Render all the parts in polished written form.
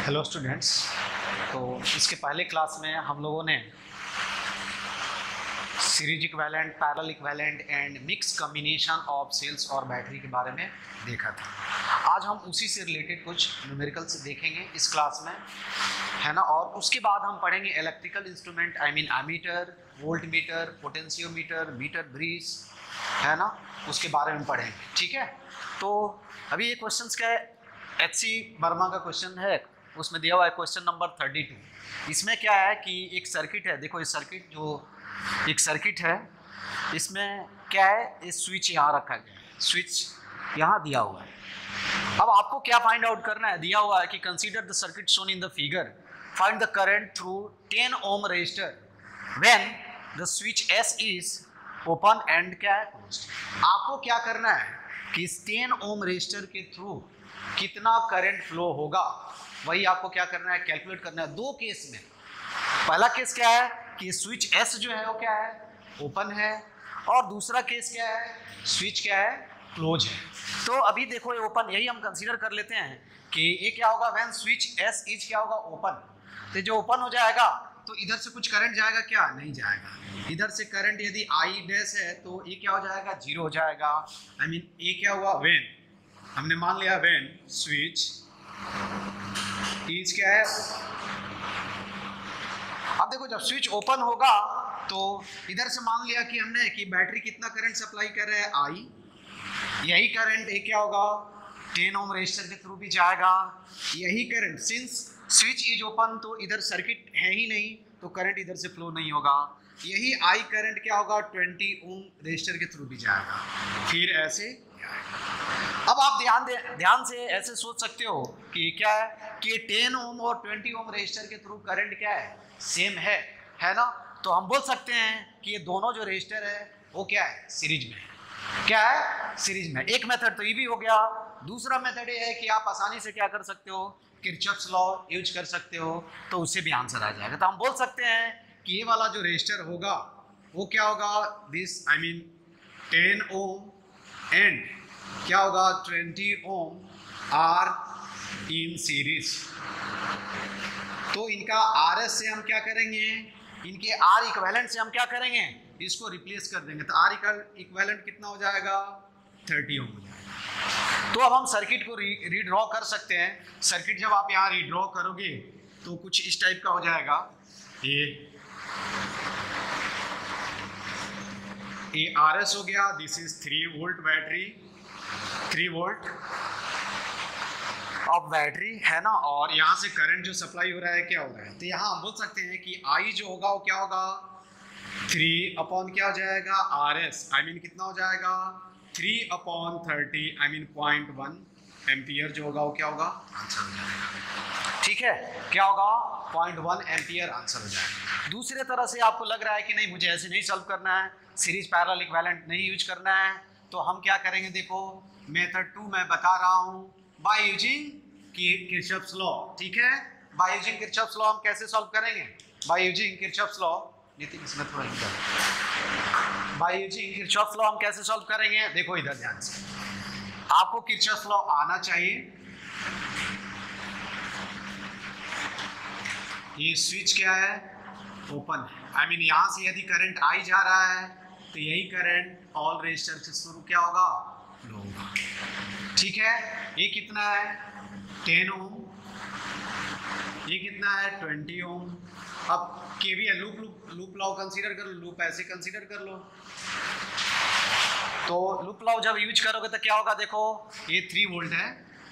Hello students. तो इसके पहले क्लास में हम लोगों ने series equivalent, parallel equivalent and mix combination of cells और बैटरी के बारे में देखा था। आज हम उसी से रिलेटेड कुछ न्यूमेरिकल्स देखेंगे इस क्लास में, है ना। और उसके बाद हम पढ़ेंगे electrical instrument, I mean ammeter, voltmeter, potentiometer, metre bridge, है ना, उसके बारे में पढ़ेंगे। ठीक है। तो अभी ये क्वेश्चंस क्या है, HC वर्मा का क्वेश्चन है, उसमें दिया हुआ है क्वेश्चन नंबर 32। इसमें क्या है कि एक सर्किट है, देखो ये सर्किट जो एक सर्किट है, इसमें क्या है, ये स्विच यहाँ रखा गया है, स्विच यहाँ दिया हुआ है। अब आपको क्या फाइंड आउट करना है, दिया हुआ है कि consider the circuit shown in the figure, find the current through 10 ohm resistor when the switch S is open and क्या है क्लोज्ड। आपको क्या करना है कि इस 10 ओम रेजिस्टर के थ्रू कितना करंट फ्लो होगा, वही आपको क्या करना है, कैलकुलेट करना है। दो केस में, पहला केस क्या है कि स्विच S जो है वो क्या है, ओपन है, और दूसरा केस क्या है, स्विच क्या है, क्लोज है। तो अभी देखो ये ओपन, यही हम कंसीडर कर लेते हैं कि ये क्या होगा, व्हेन स्विच S इज क्या होगा, ओपन। तो जो ओपन हो जाएगा तो इधर से कुछ करंट जाएगा क्या, नहीं जाएगा। इधर से करंट यदि I डैश है तो ये क्या हो जाएगा, जीरो हो जाएगा। आई मीन ये क्या हुआ, व्हेन हमने मान लिया व्हेन स्विच इज क्या है। अब देखो जब स्विच ओपन होगा तो इधर से मान लिया कि हमने कि बैटरी कितना करंट सप्लाई कर रहा है, I। यही करंट ये क्या होगा, 10 ओम रेजिस्टर के थ्रू भी जाएगा। यही current, since switch is open तो इधर सर्किट है ही नहीं, तो करंट इधर से फ्लो नहीं होगा। यही I करंट क्या होगा, 20 ओम रेजिस्टर के थ्रू भी जाएगा, फिर ऐसे। अब आप ध्यान से ऐसे सोच सकते हो कि क्या है कि 10 ओम और 20 ओम रेजिस्टर के थ्रू करंट क्या है, सेम है ना। तो हम बोल सकते हैं कि ये दोनों जो रेजिस्टर है वो क्या है, सीरीज में है। क्या है, सीरीज में। एक मेथड तो ये भी हो गया। दूसरा मेथड ये है कि आप आसानी से क्या कर सकते हो, किरचॉफ्स लॉ यूज कर सकते हो, तो उससे भी आंसर आ जाएगा। तो हम बोल सकते हैं कि ये वाला जो रेजिस्टर होगा वो क्या होगा, this I mean 10 ohm and क्या होगा 20 ओम आर इन सीरीज। तो इनका RS से हम क्या करेंगे, इनके R इक्विवेलेंट से हम क्या करेंगे, इसको रिप्लेस कर देंगे। तो R इक्विवेलेंट कितना हो जाएगा, 30 ओम हो जाएगा। तो अब हम सर्किट को रीड्रॉ कर सकते हैं। सर्किट जब आप यहाँ रीड्रॉ करोगे तो कुछ इस टाइप का हो जाएगा। ये RS हो गया, this is 3 volt battery, 3 volt of battery, है ना। और यहाँ से करंट जो सप्लाई हो रहा है क्या हो रहा है, तो यहाँ हम बोल सकते हैं कि I जो होगा वो क्या होगा, 3 अपॉन क्या हो जाएगा, RS, आई मीन कितना हो जाएगा, 3 अपॉन 30, आई मीन 0.1 एम्पियर जो होगा वो क्या होगा, आंसर हो जाएगा। ठीक है, क्या होगा, 0.1 एम्पियर आंसर हो जाएगा। दूसरे तरह से आपको लग रहा है कि नहीं मुझे ऐसे नहीं सॉल्व करना है, सीरीज पैरेलल इक्विवेलेंट नहीं यूज करना है, तो हम क्या करेंगे, देखो मेथड 2 मैं बता रहा हूँ, बाय यूजिंग किरचॉफ्स लॉ। ठीक है, बाय यूजिंग किरचॉफ्स लॉ हम कैसे सॉल्व करेंगे, by using Kirchhoff's law. Nitin इसमें थोड़ा इधर, बाय यूजिंग किरचॉफ्स लॉ हम कैसे सॉल्व करेंगे, देखो इधर ध्यान से, आपको किरचॉफ्स लॉ आना चाहिए। ये स्विच क्या है, ओपन है, आई मीन यहाँ से यदि करंट I जा रहा है तो यही करंट ऑल रेजिस्टर से शुरू क्या होगा, फ्लो होगा। ठीक है, ये कितना है, 10 ओम, ये कितना है, 20 ओम। अब KVL लूप लॉ कंसीडर कर लो, लूप ऐसे कंसीडर कर लो। तो लूप लॉ जब यूज करोगे तो क्या होगा, देखो ये 3 वोल्ट है,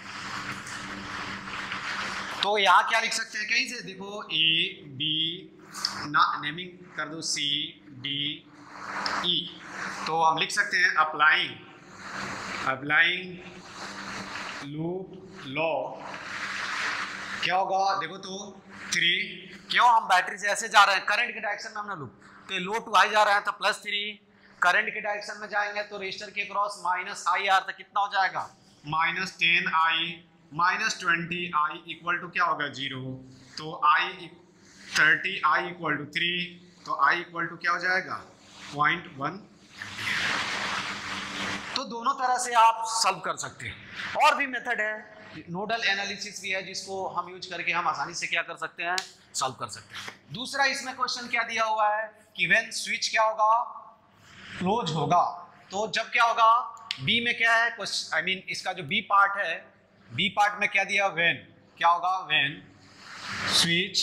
तो यहाँ क्या लिख सकते हैं, कहीं से देखो A B ना नेमिंग कर दो, C D E, तो हम लिख सकते हैं अप्लाइंग लूप लॉ क्या होगा, देखो तो 3, क्यों हम बैटरी से ऐसे जा रहे हैं, करंट के डायरेक्शन में हमने लूप, तो लो टू I जा रहे हैं तो +3, करंट के डायरेक्शन में जाएंगे तो रेजिस्टर के क्रॉस -IR, तो कितना हो जाएगा, -10I -20I इक्वल टू क्या होगा, 0। तो 30I इक्वल टू 3, तो I इक्वल टू क्या हो जाएगा, 0.1। तो दोनों तरह से आप सॉल्व कर सकते हैं। और भी मेथड है नोडल एनालिसिस भी है जिसको हम यूज करके हम आसानी से क्या कर सकते हैं, सॉल्व कर सकते हैं। दूसरा इसमें क्वेश्चन क्या दिया हुआ है कि व्हेन स्विच क्या होगा, क्लोज होगा, तो जब क्या होगा, बी में क्या है क्वेश्चन, आई मीन इसका जो बी पार्ट है, बी पार्ट में क्या दिया, व्हेन क्या होगा, व्हेन स्विच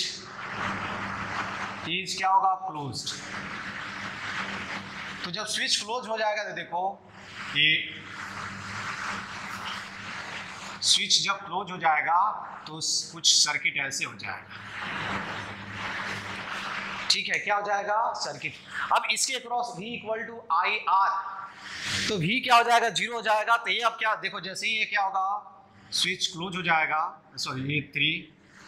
इज क्या होगा, क्लोज्ड। तो जब स्विच क्लोज हो जाएगा तो देखो ये स्विच जब क्लोज हो जाएगा तो कुछ सर्किट ऐसे हो जाएगा, ठीक है, क्या हो जाएगा, सर्किट। अब इसके across V equal to I R, तो V क्या हो जाएगा, 0 हो जाएगा। तो ये अब क्या देखो, जैसे ही ये क्या होगा, स्विच क्लोज हो जाएगा, सॉरी ये 3,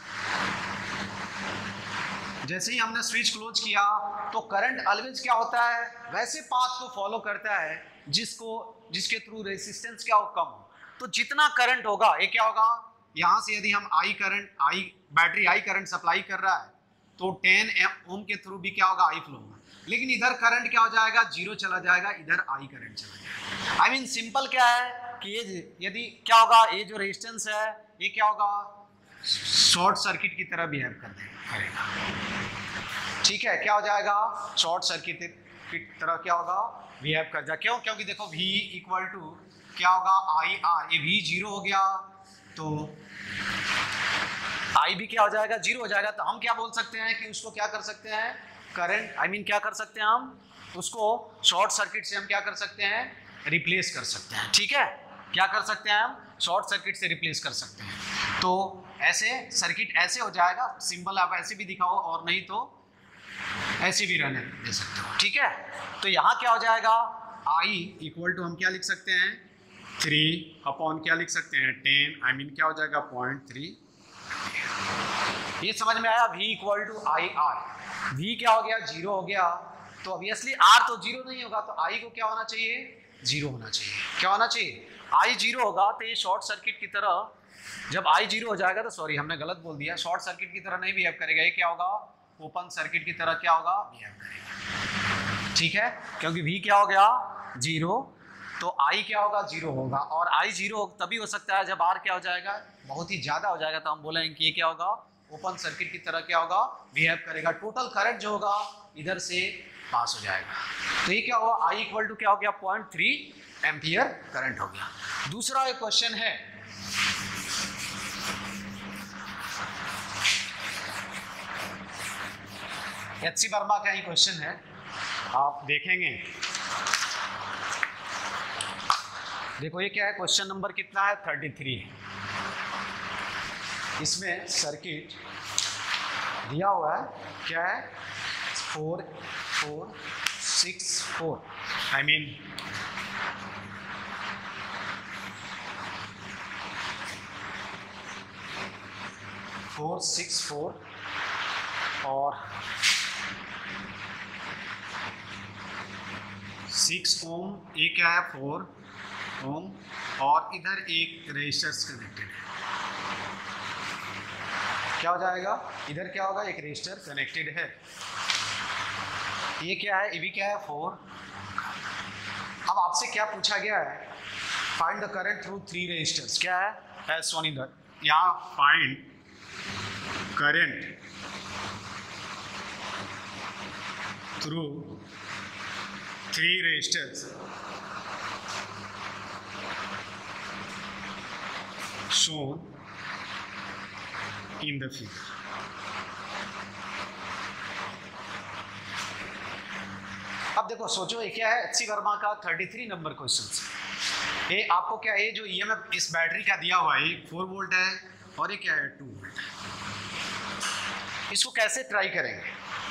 जैसे ही हमने स्विच क्लोज किया तो करंट ऑलवेज क्या होता है, वैसे पाथ को फॉलो करता है जिसके थ्रू रेजिस्टेंस क्या हो, कम हो। तो जितना करंट होगा ये क्या होगा, यहां से यदि हम बैटरी आई करंट सप्लाई कर रहा है तो 10 ओम के थ्रू भी क्या होगा, आई फ्लो होगा। लेकिन इधर करंट क्या हो जाएगा, 0 चला जाएगा, इधर आई करंट चला जाएगा। आई मीन सिंपल क्या है कि ये यदि क्या होगा, ये जो रेजिस्टेंस है ये क्या होगा, शॉर्ट सर्किट की तरह बिहेव करेगा, ठीक है, क्या हो जाएगा, शॉर्ट सर्किट की तरह क्या होगा, बिहेव कर जाएगा। क्यों, क्योंकि देखो V इक्वल टू क्या होगा, आई आर, ये V 0 हो गया तो I भी क्या हो जाएगा, 0 हो जाएगा। तो हम क्या बोल सकते हैं कि उसको क्या कर सकते हैं, करंट, आई मीन क्या कर सकते हैं हम उसको शॉर्ट सर्किट से हम क्या कर सकते हैं, रिप्लेस कर सकते हैं, ठीक है, क्या कर सकते हैं हम, शॉर्ट सर्किट से रिप्लेस कर सकते हैं। तो ऐसे सर्किट ऐसे हो जाएगा, सिंबल आप ऐसे भी दिखाओ और नहीं तो ऐसे भी रहने दे सकते हो, ठीक है। तो यहाँ क्या हो जाएगा, I इक्वल टू हम क्या लिख सकते हैं, 3 अपॉन क्या लिख सकते हैं, 10, आई मीन क्या हो जाएगा 0.3। ये समझ में आया, V equal to I R, V क्या हो गया, 0 हो गया, तो ऑब्वियसली R तो 0 नहीं होगा, तो I को क्या होना चाहिए, 0 होना चाहिए। क्या होना चाहिए, I 0 होगा तो ये शॉर्ट सर्किट की तरह, जब I 0 हो जाएगा तो सॉरी हमने गलत बोल दिया, शॉर्ट सर्किट की तरह नहीं बिहेव करेगा, ये क्या होगा, ओपन सर्किट की तरह क्या होगा, बिहेव करेगा, ठीक है, क्योंकि V क्या हो गया, 0, तो I क्या होगा, 0 होगा। और I 0 तभी हो सकता है जब R क्या हो जाएगा, बहुत ही ज्यादा हो जाएगा, तो हम बोलेंगे कि ये क्या होगा, ओपन सर्किट की तरह क्या होगा, बिहेव करेगा। टोटल करंट जो होगा इधर से पास हो जाएगा। तो ये क्या हुआ, I इक्वल टू क्या हो गया, 0.3 एम्पियर करंट हो गया। दूसरा एक क्वेश्चन है, HC वर्मा का ही क्वेश्चन है, आप देखेंगे, देखो ये क्या है, क्वेश्चन नंबर कितना है, 33। इसमें सर्किट दिया हुआ है, क्या है, 4 4 6 4, आई मीन 4 6 4 और 6 ओम, ये क्या है 4 ओम, और इधर एक रेजिस्टर्स कनेक्टेड है, क्या हो जाएगा, इधर क्या होगा, एक रेजिस्टर कनेक्टेड है, ये क्या है, ये भी क्या है 4। अब आपसे क्या पूछा गया है, find the current through 3 resistors, क्या है, एज शोन इन द, यहाँ find current through 3 resistors shown in the figure। अब देखो सोचो ये क्या है, HC वर्मा का 33 नंबर क्वेश्चन। ये आपको क्या है, जो EMF इस बैटरी का दिया हुआ है 4 वोल्ट है और ये क्या है 2 वोल्ट है। इसको कैसे ट्राई करेंगे,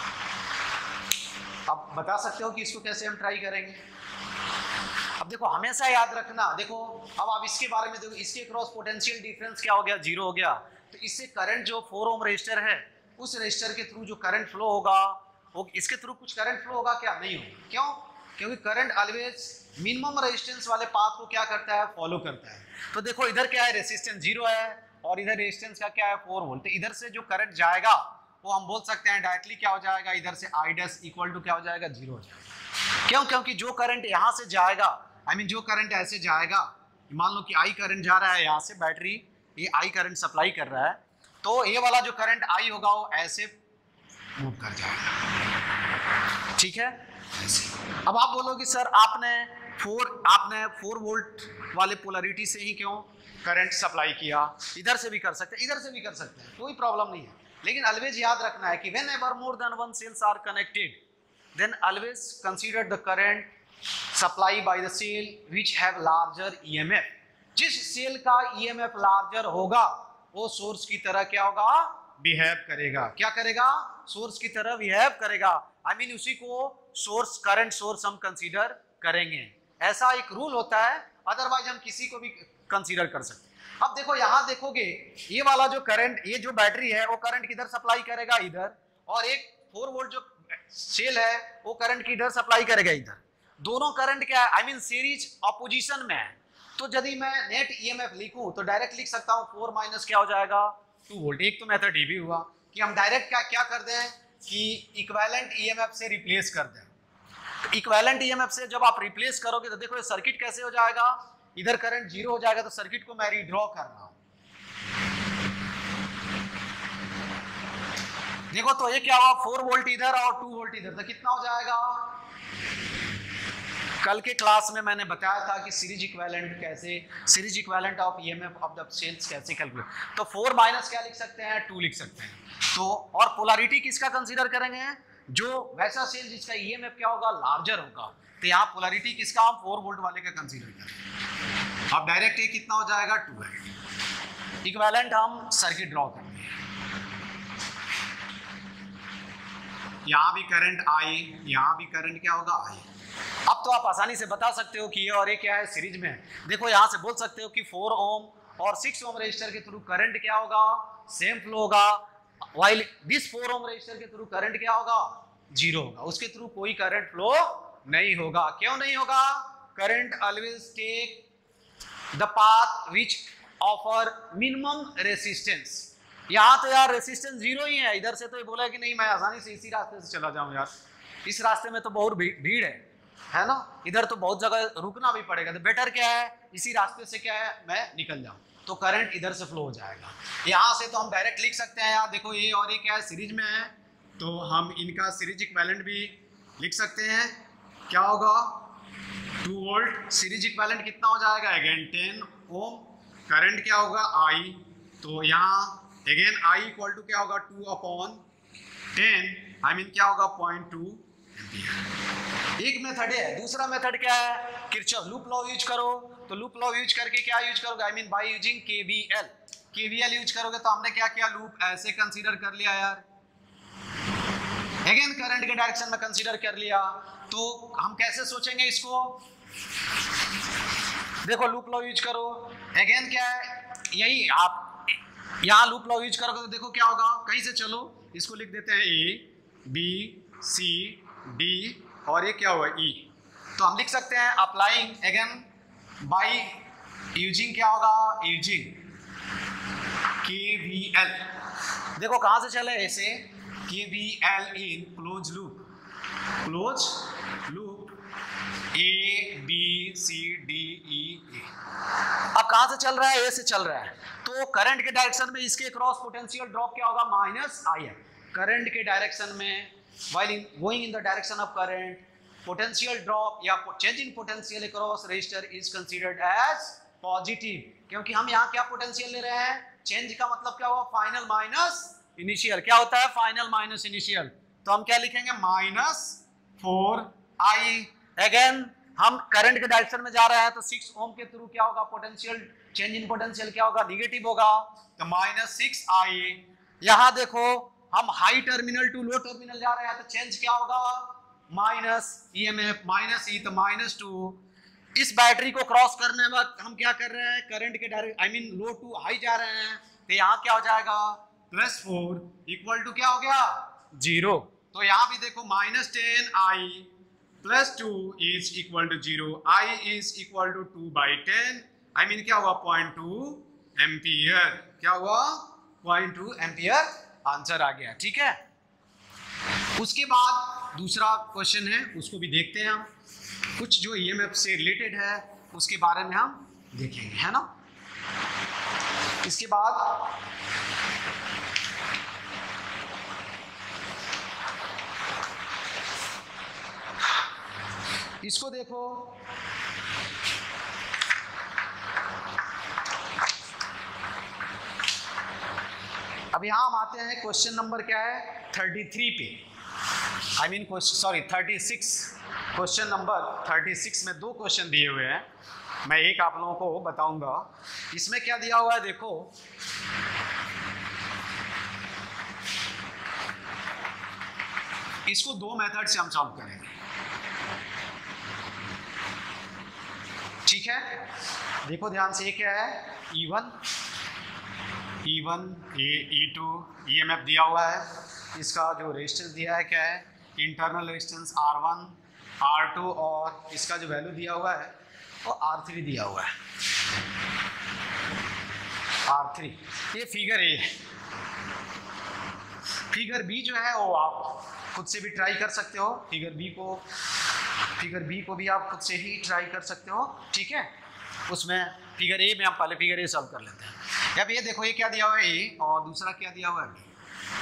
आप बता सकते हो कि इसको कैसे हम ट्राई करेंगे। अब देखो हमेशा याद रखना, देखो अब आप इसके बारे में देखो, इसके क्रॉस पोटेंशियल डिफरेंस क्या हो गया, 0 हो गया, तो इससे करंट जो 4 ओम रेजिस्टर है उस रेजिस्टर के थ्रू जो करंट फ्लो होगा वो इसके थ्रू कुछ करंट फ्लो होगा क्या, नहीं होगा। क्यों, क्योंकि करंट ऑलवेज मिनिमम रेजिस्टेंस वाले पाथ को क्या करता है, फॉलो करता है। तो देखो इधर क्या है, रेजिस्टेंस 0 है और इधर रेजिस्टेंस का क्या है 4 वोल्ट, तो इधर से जो करंट जाएगा वो हम बोल सकते हैं डायरेक्टली क्या हो जाएगा, इधर से I डैश इक्वल टू क्या हो जाएगा, 0 हो जाएगा। क्यों, क्योंकि जो करंट यहाँ से जाएगा, आई मीन जो करंट ऐसे जाएगा, मान लो कि I करंट जा रहा है यहाँ से बैटरी ये आई करंट सप्लाई कर रहा है, तो ये वाला जो करंट आई होगा वो ऐसे मूव कर जाएगा, ठीक है ऐसे। अब आप बोलोगे सर आपने 4 वोल्ट वाले पोलैरिटी से ही क्यों करंट सप्लाई किया, इधर से भी कर सकते हैं, इधर से भी कर सकते हैं, कोई प्रॉब्लम नहीं है। लेकिन ऑलवेज याद रखना है कि whenever more than one cells are connected, then always consider the current supply by the cell which have larger EMF. जिस सेल का ईएमएफ लार्जर होगा वो सोर्स की तरह क्या होगा, बिहेव करेगा। क्या करेगा, सोर्स की तरह बिहेव करेगा। आई मीन उसी को सोर्स, करंट सोर्स हम कंसीडर करेंगे। ऐसा एक रूल होता है, अदरवाइज हम किसी को भी कंसीडर कर सकते हैं। अब देखो यहां देखोगे ये वाला जो करंट, ये जो बैटरी है वो करंट किधर सप्लाई करेगा, इधर, और एक 4 वोल्ट जो सेल है वो करंट किधर सप्लाई करेगा, इधर। दोनों करंट क्या है, आई मीन सीरीज ऑपोजिशन में है। तो यदि मैं नेट ईएमएफ लिखूं तो डायरेक्ट लिख सकता हूं 4 माइनस क्या हो जाएगा 2 वोल्ट। एक तो मेथड ये भी हुआ कि हम डायरेक्ट क्या कर दें कि इक्विवेलेंट ईएमएफ से रिप्लेस कर दें। इक्विवेलेंट ईएमएफ से जब आप रिप्लेस करोगे तो देखो ये सर्किट कैसे हो जाएगा, इधर करंट 0 हो जाएगा, तो सर्किट को मैं रीड्रॉ कर रहा हूं। देखो तो ये क्या हुआ, 4 वोल्ट इधर और 2 वोल्ट इधर, तो कितना हो जाएगा। कल के क्लास में मैंने बताया था कि सीरीज इक्विवेलेंट कैसे, series equivalent of EMF of the cells कैसे कैलकुलेट। तो 4 माइनस क्या लिख सकते हैं, 2 लिख सकते हैं। तो और पोलैरिटी किसका कंसीडर करेंगे, जो वैसा सेल जिसका ईएमएफ क्या होगा, लार्जर होगा। तो यहाँ पोलैरिटी किसका, हम 4 वोल्ट वाले का कंसीडर करेंगे। अब डायरेक्ट ये कितना हो जाएगा, 2 है। इक्विवेलेंट हम सर्किट ड्रॉ करेंगे। यहाँ भी करंट आई, यहाँ भी करंट क्या होगा, आई। अब तो आप आसानी से बता सकते हो कि ये और ये क्या है, सीरीज में है। देखो यहाँ से बोल सकते हो कि 4 ओम और 6 ओम रेजिस्टर के थ्रू करंट क्या होगा, सेम फ्लो होगा, व्हाइल दिस 4 ओम रेजिस्टर के थ्रू करंट क्या होगा, 0 होगा। उसके थ्रू कोई करंट फ्लो नहीं होगा। क्यों नहीं होगा, current always take the path which offer minimum resistance. यहाँ तो यार रेसिस्टेंस 0 ही है, इधर से तो ये बोला कि नहीं मैं आसानी से इसी रास्ते से चला जाऊं यार, इस रास्ते में तो बहुत भीड़ है ना, इधर तो बहुत जगह रुकना भी पड़ेगा, तो बेटर क्या है इसी रास्ते से क्या है मैं निकल जाऊं, तो करंट इधर से फ्लो हो जाएगा। यहाँ से तो हम डायरेक्ट लिख सकते हैं यार, देखो ये और ये क्या है, सीरीज में है, तो हम इनका सीरीज इक्विवेलेंट भी लिख सकते हैं। क्या होगा, 2 वोल्ट, सीरीज इक्विवेलेंट कितना हो जाएगा, अगेन 10 ओम, करंट क्या होगा आई, तो यहाँ अगेन आई इक्वल टू क्या होगा 2/10, आई मीन क्या होगा 0.2 एम्पीयर। एक मेथड है। दूसरा मेथड क्या है, किरचॉफ लूप लॉ यूज करो। तो लूप लॉ यूज करके क्या यूज करोगे, I mean by using KVL. KVL use करोगे तो हमने क्या किया, लूप ऐसे कंसीडर कर लिया यार, अगेन करंट के डायरेक्शन में कंसीडर कर लिया। तो हम कैसे सोचेंगे इसको, देखो लूप लॉ यूज करो, अगेन क्या है, यही आप यहाँ लूप लॉ यूज करोगे तो देखो क्या होगा, कहीं से चलो इसको लिख देते हैं ए बी सी डी और ये क्या हुआ ई। तो हम लिख सकते हैं अप्लाइंग अगेन बाय यूजिंग क्या होगा, यूजिंग केवीएल। देखो कहाँ से चले, ऐसे KVL in close loop A B C D E A. अब कहाँ से चल रहा है, ए से चल रहा है, तो करंट के डायरेक्शन में इसके क्रॉस पोटेंशियल ड्रॉप क्या होगा, माइनस आई है। करंट के डायरेक्शन में while going in the direction of current, potential drop या change in potential across resistor is considered as positive, क्योंकि हम यहाँ क्या पोटेंशियल ले रहे हैं, चेंज का मतलब क्या हुआ, फाइनल माइनस इनिशियल। क्या होता है, फाइनल माइनस इनिशियल। तो हम क्या लिखेंगे, -4i। अगेन हम करंट के डायरेक्शन में जा रहे हैं, तो 6 ओम के थ्रू क्या होगा, पोटेंशियल चेंज इन पोटेंशियल क्या होगा, निगेटिव होगा, तो -6i। यहाँ देखो हम high terminal to low terminal जा रहे हैं, तो चेंज क्या होगा, माइनस ईएमएफ माइनस ई, तो -2। इस बैटरी को क्रॉस करने वक्त हम क्या कर रहे हैं, करंट के direct I mean low to high जा रहे हैं, तो यहाँ क्या हो जाएगा, +4 इक्वल टू क्या हो गया, 0। तो यहाँ भी देखो -10i +2 is equal to 0, i is equal to 2/10, I mean क्या हुआ, 0.2 एम्पियर। क्या हुआ, 0.2 एम्पियर आंसर आ गया, ठीक है। उसके बाद दूसरा क्वेश्चन है, उसको भी देखते हैं हम, कुछ जो ईएमएफ से रिलेटेड है उसके बारे में हम देखेंगे, है ना। इसके बाद इसको देखो, अब यहां हम आते हैं क्वेश्चन नंबर क्या है 33 पे, I mean sorry 36, question number 36 में 2 क्वेश्चन दिए हुए हैं, मैं एक आप लोगों को बताऊंगा। इसमें क्या दिया हुआ है देखो, इसको 2 मेथड से हम सॉल्व करेंगे, ठीक है। देखो ध्यान से, ये क्या है E1 E2 EMF दिया हुआ है, इसका जो रेजिस्टेंस दिया है क्या है इंटरनल रेजिस्टेंस R1 R2 और इसका जो वैल्यू दिया हुआ है वो R3 दिया हुआ है, R3। ये फिगर ए है। फिगर बी जो है वो आप खुद से भी ट्राई कर सकते हो, फिगर बी को भी आप खुद से ही ट्राई कर सकते हो, ठीक है। उसमें फिगर ए में हम पहले फिगर ए सॉल्व कर लेते हैं। अब ये देखो, ये क्या दिया हुआ है ए और दूसरा क्या दिया हुआ है बी।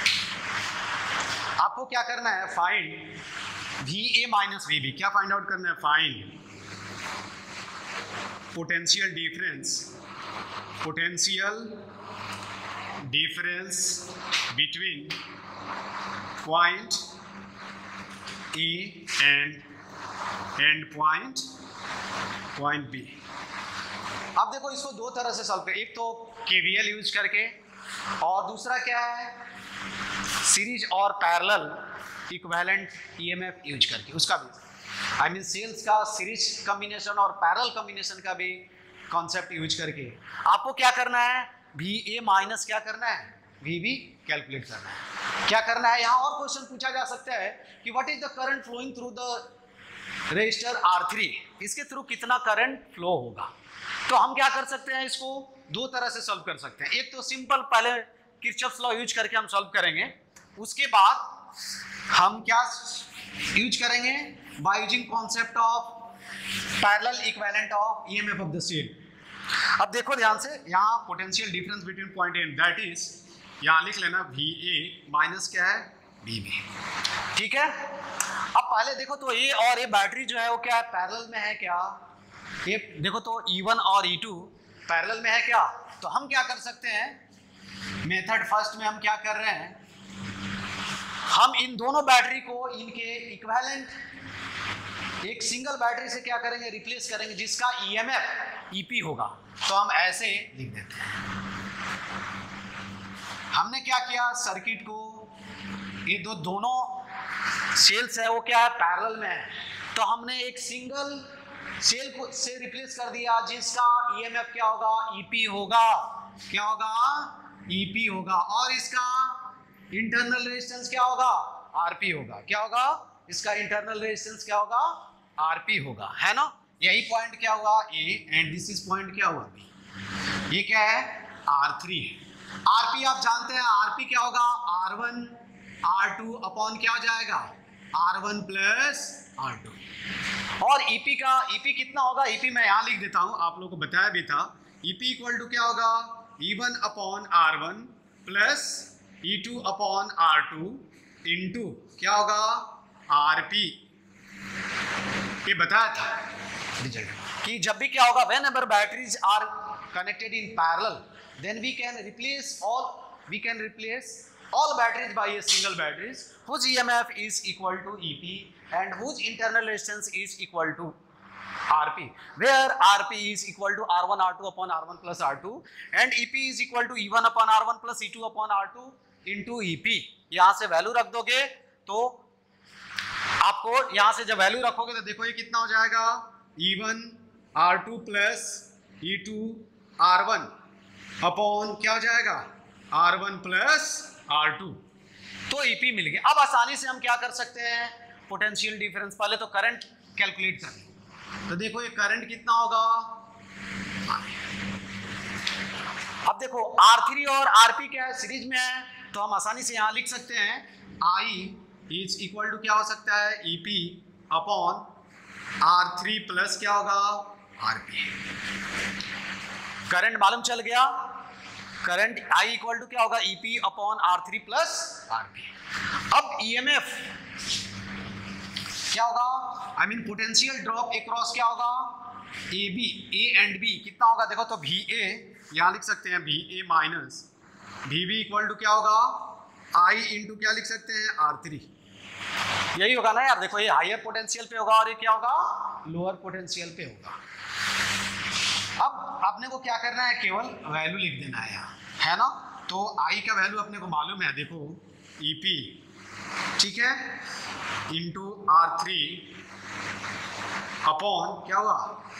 आपको क्या करना है, find V A minus V B. क्या फाइंड आउट करना है, find potential difference between point A and point B. अब देखो इसको 2 तरह से सॉल्व कर, एक तो केवीएल यूज करके और दूसरा क्या है सीरीज और पैरेलल इक्विवेलेंट ईएमएफ यूज करके, उसका भी आई मीन सेल्स का सीरीज कॉम्बिनेशन और पैरेलल कॉम्बिनेशन का भी कॉन्सेप्ट यूज करके आपको क्या करना है, वी ए माइनस क्या करना है वी बी कैलकुलेट करना है। क्या करना है, यहाँ और क्वेश्चन पूछा जा सकता है कि what is the current flowing through the resistor R3, इसके थ्रू कितना करंट फ्लो होगा। तो हम क्या कर सकते हैं, इसको 2 तरह से सॉल्व कर सकते हैं। एक तो सिंपल पहले किरचॉफ्स लॉ यूज करके हम सॉल्व करेंगे, उसके बाद हम क्या यूज करेंगे, by using concept of parallel equivalent of EMF of the cell. अब देखो ध्यान से, यहाँ potential difference between point and that is, यहाँ लिख लेना वी ए माइनस क्या है वी बी, ठीक है। अब पहले देखो तो ए और ए बैटरी जो है वो क्या है पैरेलल में है क्या, ये देखो तो E1 और E2 पैरेलल में है क्या। तो हम क्या कर सकते हैं, मेथड फर्स्ट में हम क्या कर रहे हैं, हम इन दोनों बैटरी को इनके इक्विवेलेंट एक सिंगल बैटरी से क्या करेंगे, रिप्लेस करेंगे, जिसका EMF EP होगा। तो हम ऐसे लिख देते हैं। हमने क्या किया, सर्किट को ये दोनों सेल्स है वो क्या है पैरेलल में है, तो हमने एक सिंगल सेल को से रिप्लेस कर दिया जिसका EMF क्या होगा EP होगा, क्या होगा EP होगा, और इसका इंटरनल रेजिस्टेंस क्या होगा RP होगा, क्या होगा इसका इंटरनल रेजिस्टेंस क्या होगा RP होगा, है ना। यही पॉइंट क्या हुआ A and this is point क्या हुआ B। ये क्या है R3 है। RP आप जानते हैं, RP क्या होगा R1 R2 अपॉन क्या हो जाएगा R1 प्लस R2, और EP का EP कितना होगा, EP मैं यहाँ लिख देता हूँ, आप लोगों को बताया भी था। EP इक्वल टू क्या होगा E1 upon R1 plus E2 upon R2 into क्या होगा RP। ये बताया था रिजल्ट कि जब भी क्या होगा, whenever batteries are connected in parallel then we can replace all batteries by a single batteries whose EMF is equal to EP and whose internal resistance is equal to RP, where RP is equal to R1 R2 upon R1 plus R2 and EP is equal to E1 upon R1 plus E2 upon R2 into EP। यहाँ से value रख दोगे तो आपको यहाँ से जब value रखोगे तो देखो ये कितना हो जाएगा E1 R2 plus E2 R1 upon क्या हो जाएगा R1 plus R2, तो EP मिल गया। अब आसानी से हम क्या कर सकते हैं, पोटेंशियल डिफरेंस, पहले तो करंट कैलकुलेट करें। तो देखो ये करंट कितना होगा, अब देखो R3 और RP क्या है सीरीज में है, तो हम आसानी से यहां लिख सकते हैं I इज इक्वल टू क्या हो सकता है EP अपॉन R3 प्लस क्या होगा RP। करंट मालूम चल गया। करंट I इक्वल टू क्या होगा EP upon R3 plus RP। अब EMF क्या होगा, I mean potential drop across क्या होगा AB, A एंड B कितना होगा, देखो तो VA यहाँ लिख सकते हैं VA minus VB equal to क्या होगा I इंटू क्या लिख सकते हैं R3। यही होगा ना यार, देखो ये हायर पोटेंशियल पे होगा और ये क्या होगा लोअर पोटेंशियल पे होगा। अब अपने को क्या करना है, केवल वैल्यू लिख देना है यहाँ, है ना। तो I का वैल्यू अपने को मालूम है, देखो EP ठीक है इंटू R3 अपॉन क्या हुआ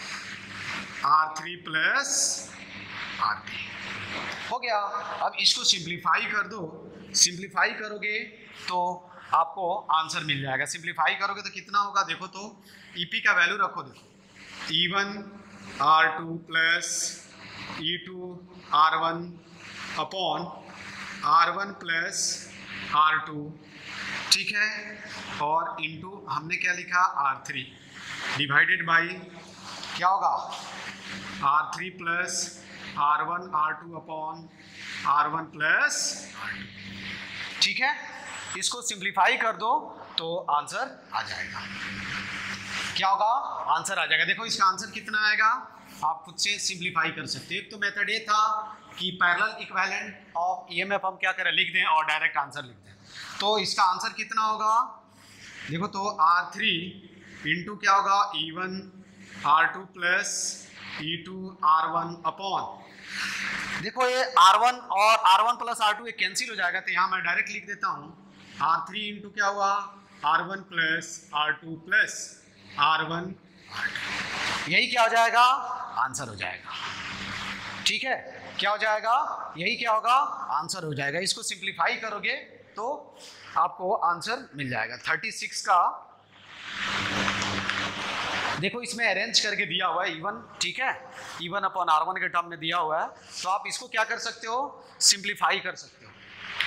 R3 प्लस RP हो गया। अब इसको सिंप्लीफाई कर दो, सिंप्लीफाई करोगे तो आपको आंसर मिल जाएगा। सिंप्लीफाई करोगे तो कितना होगा, देखो तो EP का वैल्यू रखो, देखो E1 R2 plus E2 R1 upon R1 plus R2 ठीक है, और इंटू हमने क्या लिखा R3 डिवाइडेड बाई क्या होगा R3 plus R1 R2 upon R1 plus R2 ठीक है। इसको सिंप्लीफाई कर दो तो आंसर आ जाएगा, क्या होगा आंसर आ जाएगा। देखो इसका आंसर कितना आएगा, आप खुद से सिंप्लीफाई कर सकते हो। एक तो मेथड ये था कि पैरेलल इक्विवेलेंट ऑफ EMF हम क्या करें लिख दें और डायरेक्ट आंसर लिख दें, तो इसका आंसर कितना होगा, देखो तो R3 इंटू क्या होगा E1 R2 plus E2 R1 upon, देखो ये R1 और R1 प्लस R2 ये कैंसिल हो जाएगा, तो यहाँ मैं डायरेक्ट लिख देता हूँ R3 इंटू क्या हुआ R1 plus R2 plus R1 R2, यही क्या हो जाएगा आंसर हो जाएगा। ठीक है, क्या हो जाएगा, यही क्या होगा आंसर हो जाएगा। इसको सिंप्लीफाई करोगे तो आपको आंसर मिल जाएगा 36 का। देखो इसमें अरेंज करके दिया हुआ है E1 ठीक है, E1 अपॉन R1 के टर्म में दिया हुआ है, तो आप इसको क्या कर सकते हो सिंप्लीफाई कर सकते हो।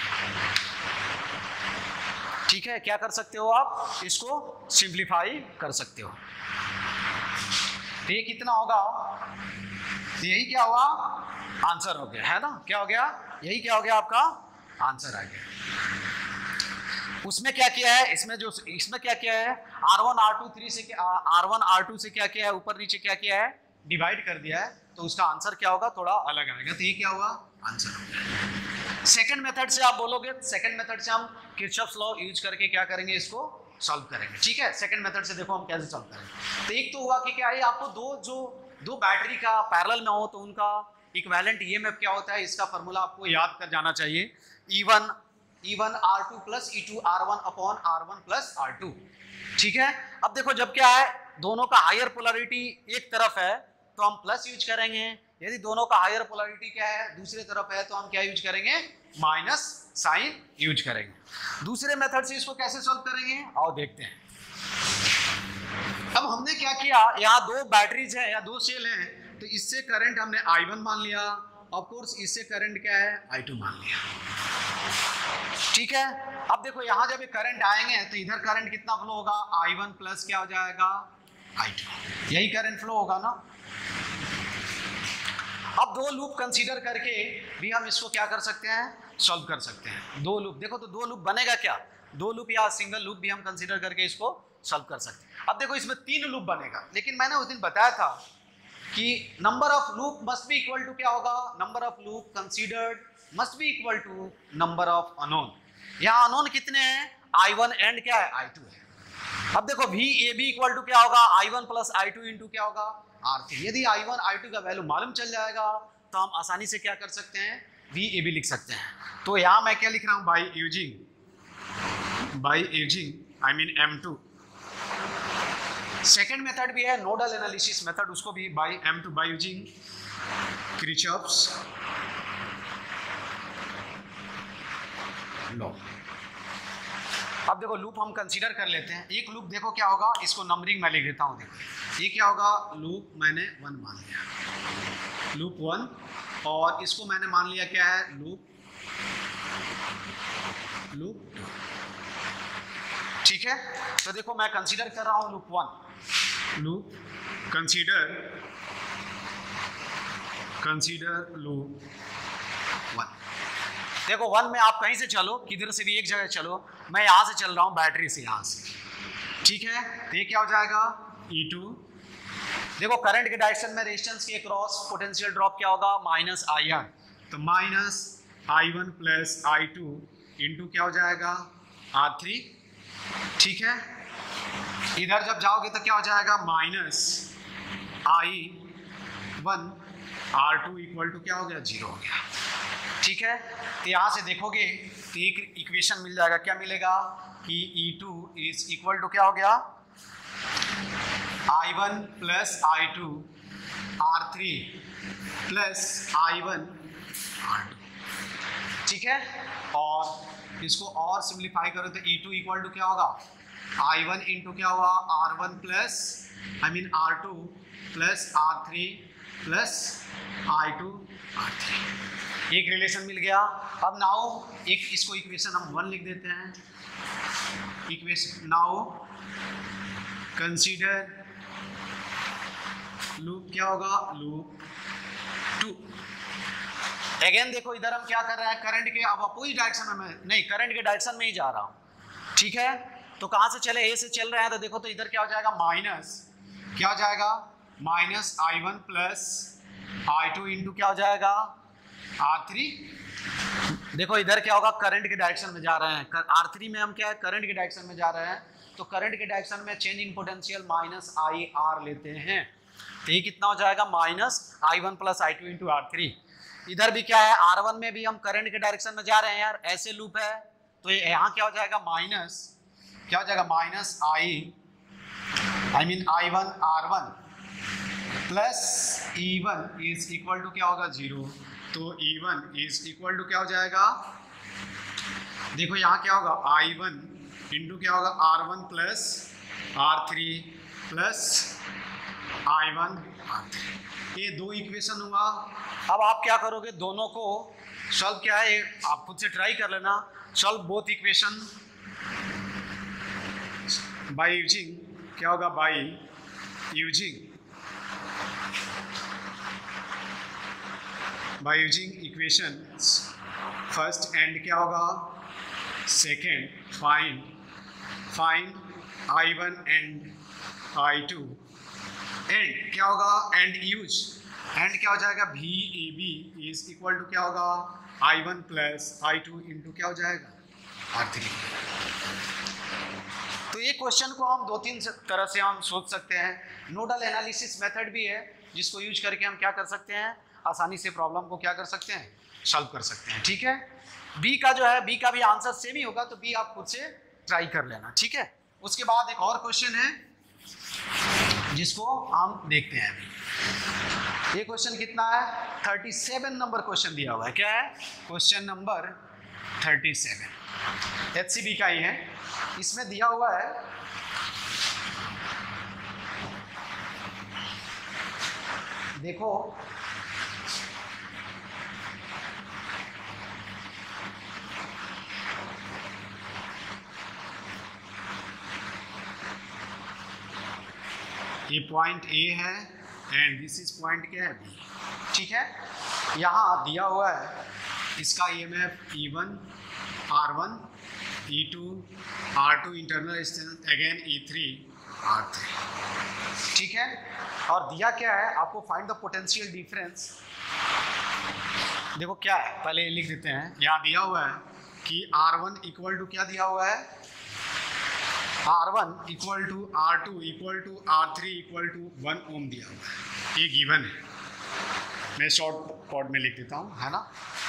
ठीक है, क्या कर सकते हो आप इसको सिंप्लीफाई कर सकते हो। तो ये कितना होगा, तो यही क्या हुआ आंसर हो गया, है ना, क्या हो गया, यही क्या हो गया आपका आंसर आ गया। उसमें क्या किया है, इसमें क्या किया है R1 R2 से R1 R2 से क्या किया है ऊपर नीचे क्या किया है डिवाइड कर दिया है, तो उसका आंसर क्या होगा थोड़ा अलग आएगा। तो ये क्या हुआ आंसर हो गया। सेकंड मेथड से आप बोलोगे, सेकंड मेथड से हम किरचॉफ्स लॉ यूज करके क्या करेंगे इसको सॉल्व करेंगे। ठीक है, सेकंड मेथड से देखो हम कैसे सॉल्व करेंगे। तो एक तो हुआ कि क्या है आपको दो बैटरी का पैरेलल में हो तो उनका इक्विवेलेंट EMF क्या होता है, इसका फॉर्मूला आपको याद कर जाना चाहिए। E1 R2 plus E2 R1 upon R1 plus R2। ठीक है, अब देखो जब क्या है दोनों का हायर पोलैरिटी एक तरफ है तो हम प्लस यूज करेंगे, यदि दोनों का हायर पोलैरिटी क्या है दूसरी तरफ है तो हम क्या यूज करेंगे माइनस साइन यूज करेंगे। दूसरे मेथड से इसको कैसे सॉल्व करेंगे आओ देखते हैं। अब हमने क्या किया, यहाँ दो बैटरीज है या दो सेल हैं, तो इससे करंट हमने I1 मान लिया, ऑफ कोर्स इससे करंट क्या है I2 मान लिया। ठीक है, अब देखो यहाँ जब ये करंट आएंगे तो इधर करंट कितना फ्लो होगा I1 प्लस क्या हो जाएगा I2, यही करंट फ्लो होगा ना। अब दो लूप कंसीडर करके भी हम इसको क्या कर सकते हैं सॉल्व कर सकते हैं। दो लूप देखो तो दो लूप बनेगा क्या, दो लूप या सिंगल लूप भी हम कंसीडर करके इसको सॉल्व कर सकते हैं। अब देखो इसमें 3 लूप बनेगा, लेकिन मैंने उस दिन बताया था कि number of loop must be equal to क्या होगा, number of loop considered must be equal to number of unknown. यहाँ अननोन कितने हैं I1 एंड क्या है I2 है। अब देखो VAB इक्वल टू क्या होगा I1 प्लस I2 इंटू क्या होगा R3। यदि I1 I2 का वैल्यू मालूम चल जाएगा तो हम आसानी से क्या कर सकते हैं VAB लिख सकते हैं। तो यहाँ मैं क्या लिख रहा हूँ by using I mean M2। Second method भी है नोडल एनालिसिस मेथड, उसको भी by M2 by using Kirchhoff's law. अब देखो लूप हम कंसीडर कर लेते हैं। एक लूप देखो क्या होगा, इसको नंबरिंग में लिख देता हूँ। देखो ये क्या होगा, लूप मैंने 1 मान लिया, लूप 1, और इसको मैंने मान लिया क्या है लूप 2। ठीक है, तो देखो मैं कंसीडर कर रहा हूँ लूप 1, लूप कंसीडर लूप 1। देखो 1 में आप कहीं से चलो, किधर से भी एक जगह चलो, मैं यहाँ से चल रहा हूँ बैटरी से यहाँ से, ठीक है, तो ये क्या हो जाएगा E2। देखो करंट के डायरेक्शन में रेजिस्टेंस के क्रॉस पोटेंशियल ड्रॉप क्या होगा माइनस IR, तो minus I1 plus I2 into क्या हो जाएगा R3, ठीक है। इधर जब जाओगे तो क्या हो जाएगा minus I1 R2 equal to क्या हो गया 0 हो गया, ठीक है। तो यहाँ से देखोगे तो एक इक्वेशन मिल जाएगा, क्या मिलेगा कि E2 इज इक्वल टू क्या हो गया I1 plus I2 R3 plus I1 R2, ठीक है। और इसको और सिंप्लीफाई करो तो E2 इक्वल टू क्या होगा I1 इंटू क्या हुआ R1 plus R2 plus R3 plus I2 R3, एक रिलेशन मिल गया। अब नाउ एक इसको इक्वेशन हम 1 लिख देते हैं, इक्वेशन नाउ कंसीडर लूप क्या होगा लूप 2। अगेन देखो इधर हम क्या कर रहे हैं, करंट के अब अपोजिट डायरेक्शन में, मैं नहीं करंट के डायरेक्शन में ही जा रहा हूं, ठीक है। तो कहां से चले, ए से चल रहे हैं, तो देखो तो इधर क्या हो जाएगा माइनस क्या हो जाएगा minus I1 plus I2 into क्या हो जाएगा R3। देखो इधर क्या होगा करंट के डायरेक्शन में जा रहे हैं, R3 में हम क्या है करंट के डायरेक्शन में जा रहे हैं, तो करंट के डायरेक्शन में change in potential minus IR लेते हैं, तो ये कितना हो जाएगा minus I1 plus I2 into R3। इधर भी क्या है R1 में भी हम करंट के डायरेक्शन में जा रहे हैं यार, ऐसे लूप है, तो यहाँ क्या हो जाएगा माइनस क्या हो जाएगा minus I1 R1 plus E1 is equal to क्या होगा 0, तो E1 इज इक्वल टू क्या हो जाएगा, देखो यहाँ क्या होगा I1 इंटू क्या होगा R1 plus R3 plus I1 R3, ये दो इक्वेशन हुआ। अब आप क्या करोगे, दोनों को सॉल्व क्या है आप खुद से ट्राई कर लेना, solve both equation by using क्या होगा by using equations first and क्या होगा second find I1 and I2 and क्या होगा एंड यूज एंड क्या हो जाएगा VAB इज इक्वल टू क्या होगा I1 प्लस I2 इंटू क्या हो जाएगा R3। तो ये क्वेश्चन को हम 2-3 तरह से हम सोच सकते हैं, नोडल एनालिसिस मेथड भी है जिसको यूज करके हम क्या कर सकते हैं आसानी से प्रॉब्लम को क्या कर सकते हैं सॉल्व कर सकते हैं, ठीक है। बी का जो है बी का भी आंसर सेम ही होगा, तो बी आप खुद से ट्राई कर लेना, ठीक है। उसके बाद एक और क्वेश्चन है जिसको हम देखते हैं अभी। ये क्वेश्चन कितना है 37 नंबर क्वेश्चन दिया हुआ है, क्या है क्वेश्चन नंबर 37, HCB का ही है। इसमें दिया हुआ है देखो ये पॉइंट A है एंड दिस इज पॉइंट क्या है B, ठीक है। यहाँ दिया हुआ है इसका EMF E1 R1 E2 R2 internal resistance again E3 R3, ठीक है। और दिया क्या है आपको फाइंड द पोटेंशियल डिफरेंस, देखो क्या है पहले लिख देते हैं। यहाँ दिया हुआ है कि R1 इक्वल टू क्या दिया हुआ है R1 equal to R2 equal to R3 equal to 1 ohm दिया हुआ है, ये गिवन है, मैं शॉर्ट कॉर्ड में लिख देता हूँ है ना।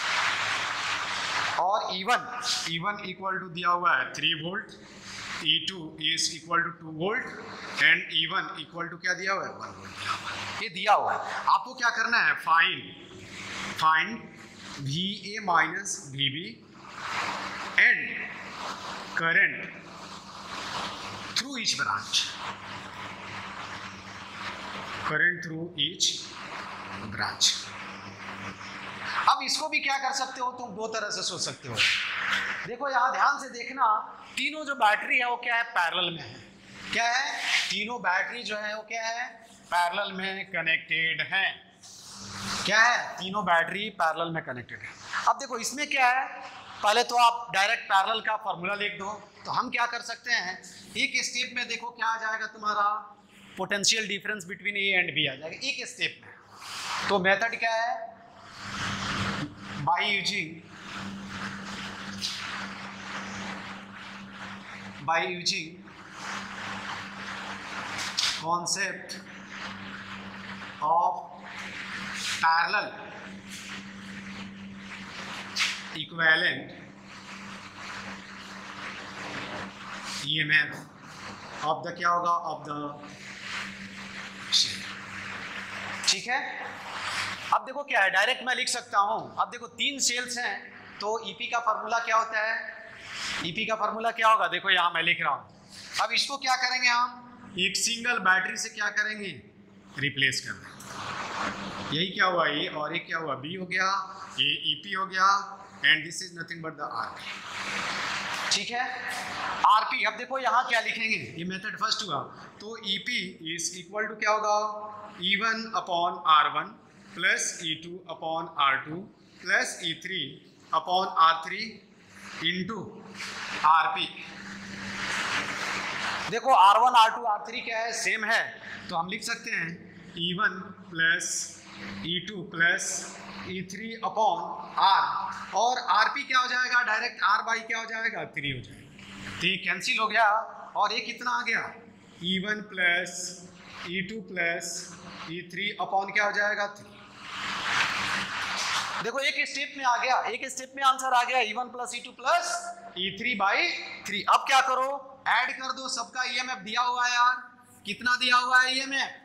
और E1 इक्वल टू दिया हुआ है 3 volt, E2 is equal to 2 volt and E1 equal to क्या दिया हुआ है 1 वोल्ट दिया हुआ है, ये दिया हुआ है। आपको क्या करना है find VA minus VB and current through each branch, अब इसको भी क्या कर सकते हो तुम दो तरह से सोच सकते हो। देखो यहाँ ध्यान से देखना, तीनों जो बैटरी है वो क्या है पैरेलल में है, क्या है तीनों बैटरी जो है वो क्या है पैरेलल में कनेक्टेड हैं, क्या है तीनों बैटरी पैरेलल में कनेक्टेड है। अब देखो इसमें क्या है, पहले तो आप डायरेक्ट पैरेलल का फॉर्मूला लिख दो। तो हम क्या कर सकते हैं, एक स्टेप में देखो क्या आ जाएगा तुम्हारा, potential difference between A and B आ जाएगा एक स्टेप में। तो मेथड क्या है, by using concept of parallel equivalent EMF of the क्या होगा, of the shell। ठीक है। अब देखो क्या है, डायरेक्ट मैं लिख सकता हूं। अब देखो 3 सेल्स हैं, तो ईपी का फॉर्मूला क्या होता है, ईपी का फॉर्मूला क्या होगा, देखो यहां मैं लिख रहा हूं। अब इसको क्या करेंगे हम, एक सिंगल बैटरी से क्या करेंगे, रिप्लेस कर देंगे। यही क्या हुआ, ए, और एक क्या हुआ, बी हो गया, ये ईपी हो गया, and this is nothing but the RP. ठीक है, आरपी। अब देखो यहाँ क्या लिखेंगे, ये मेथड फर्स्ट हुआ, तो ईपी इज इक्वल टू क्या होगा, E1 upon R1 plus E2 upon R2 plus E3 upon R3 into RP. देखो R1 R2 R3 क्या है, सेम है, तो हम लिख सकते हैं E1 plus E2 plus E3 upon R, और RP क्या हो जाएगा, डायरेक्ट R बाई क्या हो जाएगा, 3 हो जाएगा। तो ये कैंसिल हो गया, और ये कितना आ गया, E1 plus E2 plus E3 upon क्या हो जाएगा, 3। देखो एक स्टेप में आ गया, एक स्टेप में आंसर आ गया, E1 plus E2 plus E3 by 3। अब क्या करो, ऐड कर दो, सबका ईएमएफ दिया हुआ है यार, कितना दिया हुआ है ईएमएफ,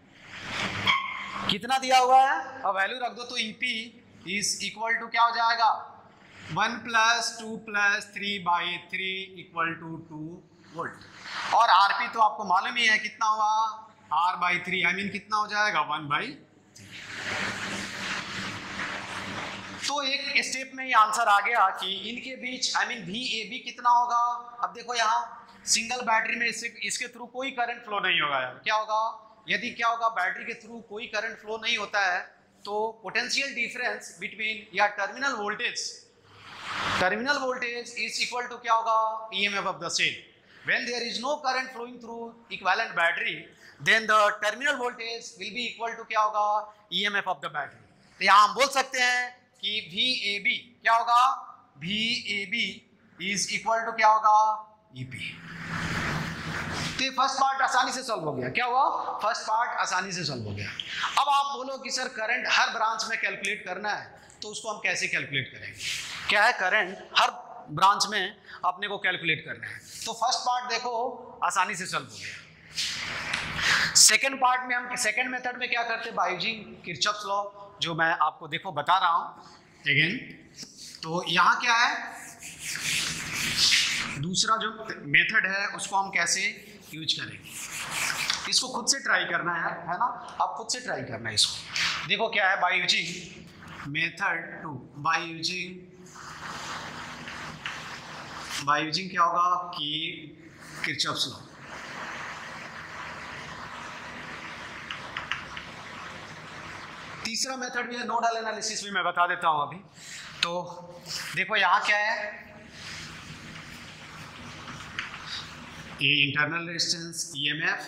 कितना दिया हुआ है, अब वैल्यू रख दो। तो EP इज इक्वल टू क्या हो जाएगा, 1 plus 2 plus 3 by 3 equal to 2 volt. और RP तो आपको मालूम ही है कितना हुआ, R बाई 3, आई मीन कितना हो जाएगा, 1 बाई। तो एक स्टेप में ही आंसर आ गया कि इनके बीच आई मीन VAB कितना होगा। अब देखो यहाँ सिंगल बैटरी में इसके थ्रू कोई करंट फ्लो नहीं होगा यार, क्या होगा, यदि क्या होगा, बैटरी के थ्रू कोई करंट फ्लो नहीं होता है, तो पोटेंशियल डिफरेंस बिटवीन या terminal voltage is equal to क्या होगा, EMF of the cell. When there is no current flowing through equivalent battery, then the terminal voltage will be equal to क्या होगा, EMF of the battery. तो यहाँ हम बोल सकते हैं कि VAB क्या होगा, VAB इज इक्वल टू क्या होगा, EP। तो फर्स्ट पार्ट आसानी से सॉल्व हो गया, क्या हुआ, फर्स्ट पार्ट आसानी से सॉल्व हो गया। अब आप बोलो कि सर करंट हर ब्रांच में कैलकुलेट करना है, तो उसको हम कैसे कैलकुलेट करेंगे, क्या है, करंट हर ब्रांच में अपने को कैलकुलेट करना है। तो फर्स्ट पार्ट देखो आसानी से सॉल्व हो गया। सेकेंड पार्ट में हम सेकेंड मेथड में क्या करते हैं, बाय यूजिंग किरचॉफ्स लॉ, जो मैं आपको देखो बता रहा हूं अगेन। तो यहाँ क्या है, दूसरा जो मेथड है उसको हम कैसे यूज करेंगे, इसको खुद से ट्राई करना है ना, आप खुद से ट्राई करना है इसको। देखो क्या है, by using method 2, by using क्या होगा कि किरचॉफ्स लॉ। तीसरा मेथड भी है, नोडल एनालिसिस भी मैं बता देता हूं अभी। तो देखो यहां क्या है, ये इंटरनल रेजिस्टेंस EMF,